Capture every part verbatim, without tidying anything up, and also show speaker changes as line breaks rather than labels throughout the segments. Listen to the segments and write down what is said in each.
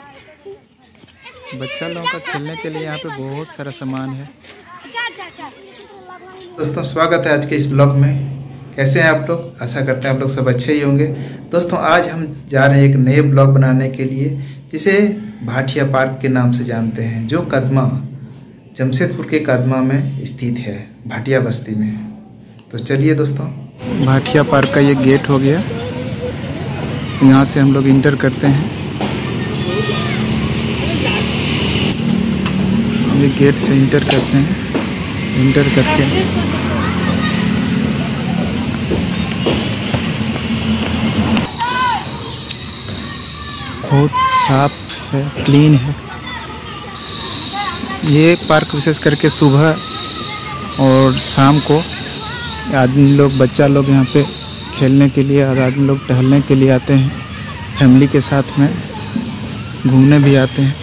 बच्चा लोगों का खेलने के लिए यहाँ पे बहुत सारा सामान है। दोस्तों स्वागत है आज के इस ब्लॉग में। कैसे हैं आप लोग? आशा करते हैं आप लोग सब अच्छे ही होंगे। दोस्तों आज हम जा रहे हैं एक नए ब्लॉग बनाने के लिए, जिसे भाटिया पार्क के नाम से जानते हैं, जो कदमा जमशेदपुर के कदमा में स्थित है, भाटिया बस्ती में। तो चलिए दोस्तों, भाटिया पार्क का ये गेट हो गया, यहाँ से हम लोग इंटर करते हैं। ये गेट से इंटर करते हैं, इंटर करके बहुत साफ है, क्लीन है। ये पार्क विशेष करके सुबह और शाम को आदमी लोग, बच्चा लोग यहाँ पे खेलने के लिए और आदमी लोग टहलने के लिए आते हैं। फैमिली के साथ में घूमने भी आते हैं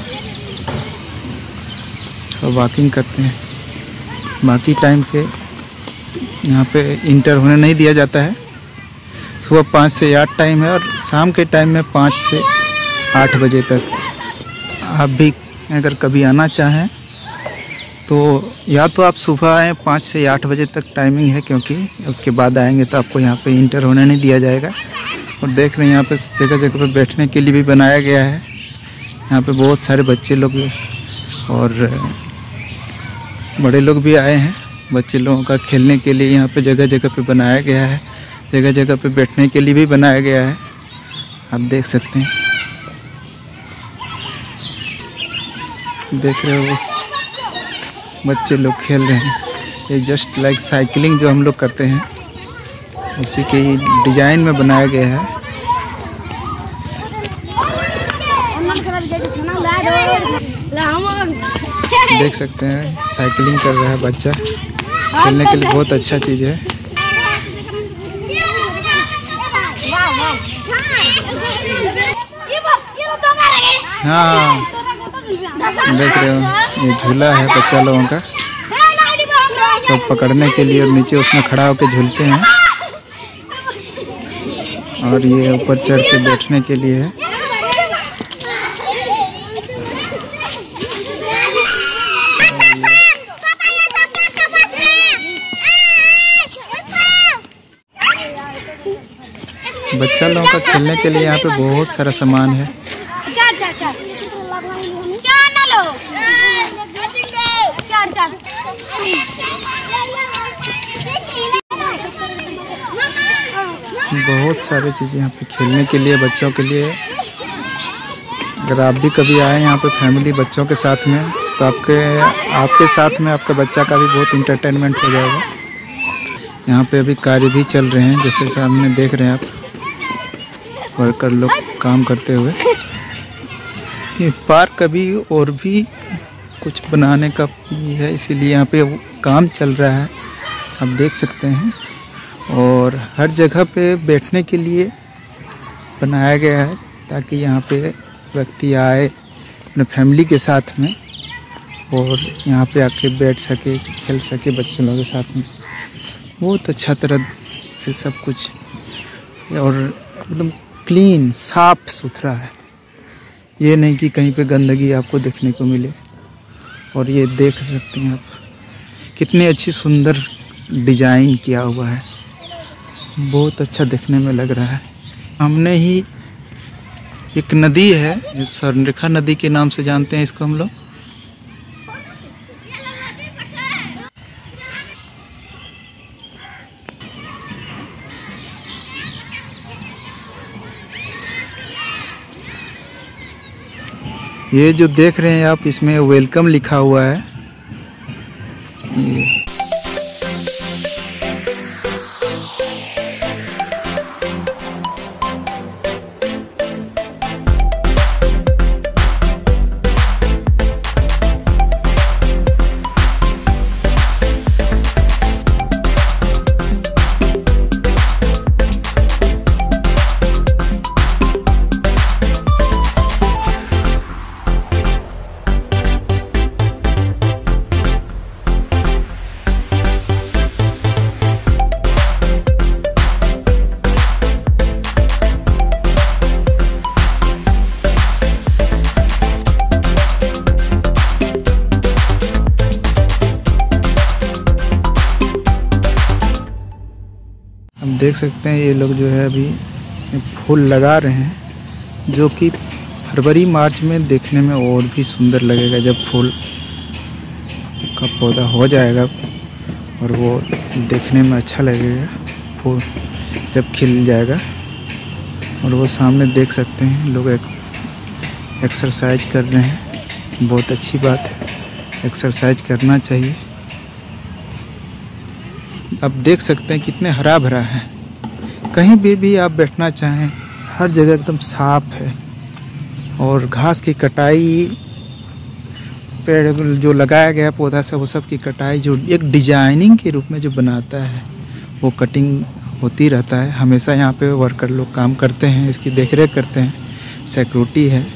और वॉकिंग करते हैं। बाकी टाइम पे यहाँ पे इंटर होने नहीं दिया जाता है। सुबह पाँच से आठ टाइम है और शाम के टाइम में पाँच से आठ बजे तक। आप भी अगर कभी आना चाहें तो या तो आप सुबह आएँ, पाँच से आठ बजे तक टाइमिंग है, क्योंकि उसके बाद आएंगे तो आपको यहाँ पे इंटर होने नहीं दिया जाएगा। और देख रहे हैं यहाँ पे जगह जगह पे बैठने के लिए भी बनाया गया है। यहाँ पे बहुत सारे बच्चे लोग और बड़े लोग भी आए हैं। बच्चे लोगों का खेलने के लिए यहाँ पे जगह जगह पे बनाया गया है, जगह जगह पे बैठने के लिए भी बनाया गया है। आप देख सकते हैं, देख रहे हो बच्चे लोग खेल रहे हैं। ये जस्ट लाइक साइकिलिंग जो हम लोग करते हैं, उसी के डिजाइन में बनाया गया है। देख सकते हैं साइकिलिंग कर रहा है बच्चा, खेलने के लिए बहुत अच्छा चीज है। हाँ देख रहे हो, ये झूला है बच्चा लोगों का, तो पकड़ने के लिए और नीचे उसमें खड़ा होकर झूलते हैं। और ये ऊपर चढ़ के बैठने के लिए है। बच्चा लोगों का खेलने के लिए यहाँ पे बहुत सारा सामान है। बहुत सारी चीज़ें यहाँ पे खेलने के लिए बच्चों के लिए। अगर आप भी कभी आए यहाँ पे फैमिली बच्चों के साथ में, तो आपके आपके साथ में आपका बच्चा का भी बहुत इंटरटेनमेंट हो जाएगा। यहाँ पे अभी कार्य भी चल रहे हैं, जैसे सामने देख रहे हैं आप, वर्कर लोग काम करते हुए। ये पार्क अभी और भी कुछ बनाने का है, इसीलिए यहाँ पे काम चल रहा है, आप देख सकते हैं। और हर जगह पे बैठने के लिए बनाया गया है, ताकि यहाँ पे व्यक्ति आए अपने फैमिली के साथ में और यहाँ पे आके बैठ सके, खेल सके बच्चों लोगों के साथ में। बहुत अच्छा तरह से सब कुछ, और एकदम क्लीन साफ सुथरा है। ये नहीं कि कहीं पे गंदगी आपको देखने को मिले। और ये देख सकते हैं आप, कितनी अच्छी सुंदर डिजाइन किया हुआ है, बहुत अच्छा देखने में लग रहा है। हमने ही एक नदी है, स्वर्णरेखा नदी के नाम से जानते हैं इसको हम लोग। ये जो देख रहे हैं आप, इसमें वेलकम लिखा हुआ है। ये देख सकते हैं ये लोग जो है अभी फूल लगा रहे हैं, जो कि फरवरी मार्च में देखने में और भी सुंदर लगेगा जब फूल का पौधा हो जाएगा और वो देखने में अच्छा लगेगा फूल जब खिल जाएगा। और वो सामने देख सकते हैं लोग एक एक्सरसाइज कर रहे हैं। बहुत अच्छी बात है, एक्सरसाइज करना चाहिए। आप देख सकते हैं कितने हरा भरा है। कहीं भी भी आप बैठना चाहें हर जगह एकदम साफ है। और घास की कटाई, पेड़ जो लगाया गया पौधा सब वो सब की कटाई जो एक डिजाइनिंग के रूप में जो बनाता है वो कटिंग होती रहता है। हमेशा यहाँ पे वर्कर लोग काम करते हैं, इसकी देखरेख करते हैं, सिक्योरिटी है।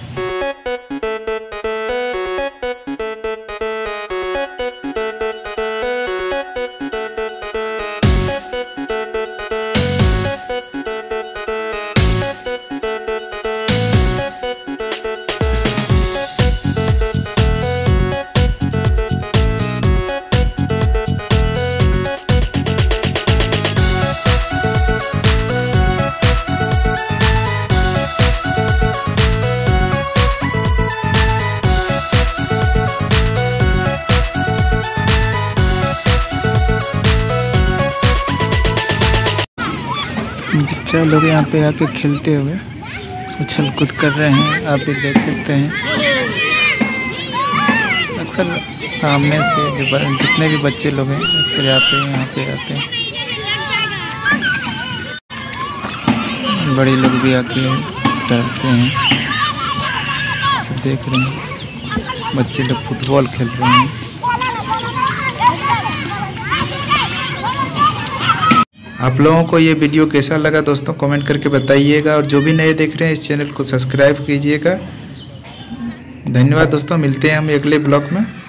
बच्चा लोग यहाँ पे आके खेलते हुए उछल कूद कर रहे हैं, आप भी देख सकते हैं। अक्सर सामने से जो जितने भी बच्चे लोग हैं अक्सर आते हैं, यहाँ पे आते हैं। बड़े लोग भी आके टहलते हैं। सब देख रहे हैं बच्चे लोग फुटबॉल खेल रहे हैं। आप लोगों को ये वीडियो कैसा लगा दोस्तों कमेंट करके बताइएगा। और जो भी नए देख रहे हैं इस चैनल को सब्सक्राइब कीजिएगा। धन्यवाद दोस्तों, मिलते हैं हम अगले ब्लॉग में।